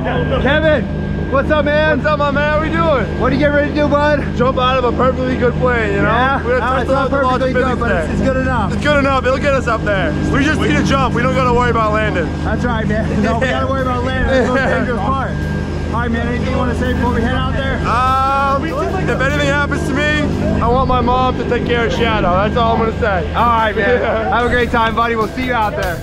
Kevin, what's up, man? What's up, my man? How we doing? What are you getting ready to do, bud? Jump out of a perfectly good plane, you know? Yeah, We're gonna it's not perfectly good, but it's good enough. It's good enough. It'll get us up there. We just need to jump. We don't gotta worry about landing. That's right, man. No, we gotta worry about landing. That's the most dangerous part. All right, man. Anything you want to say before we head out there? If anything happens to me, I want my mom to take care of Shadow. That's all I'm gonna say. All right, man. Have a great time, buddy. We'll see you out there.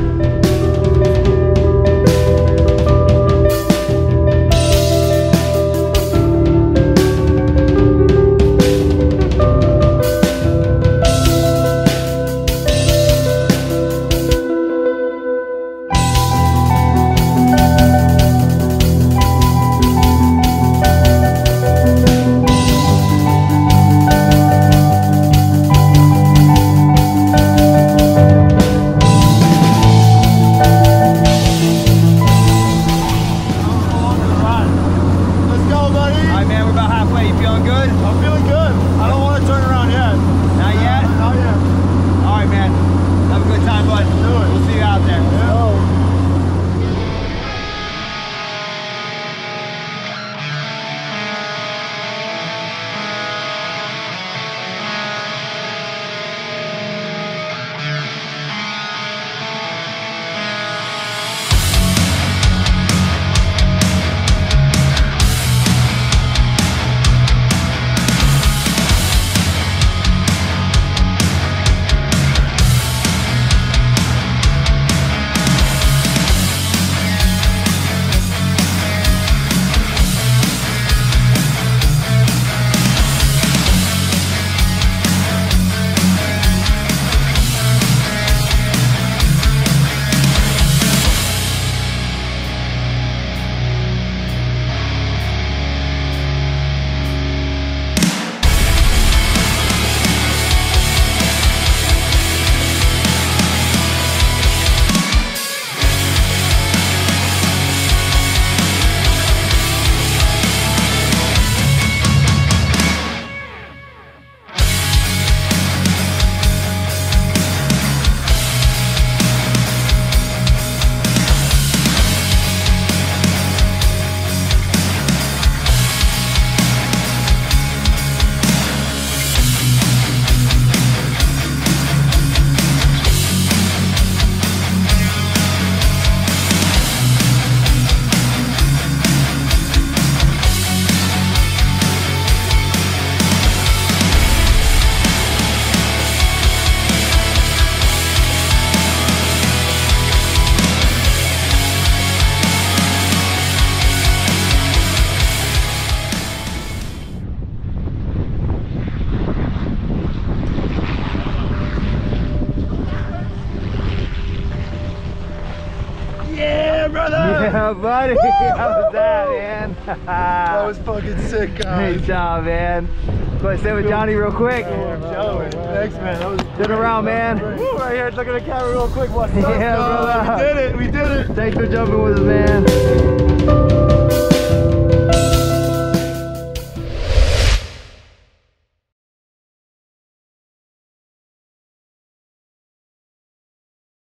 Yeah, buddy. How was that, man? That was fucking sick, guys. Great job, man. So I stay with Johnny real quick. Thanks, man. That was Turn around, man. Woo, right here. Look at the camera real quick. What's up, yeah, brother. We did it. We did it. Thanks for jumping with us, man.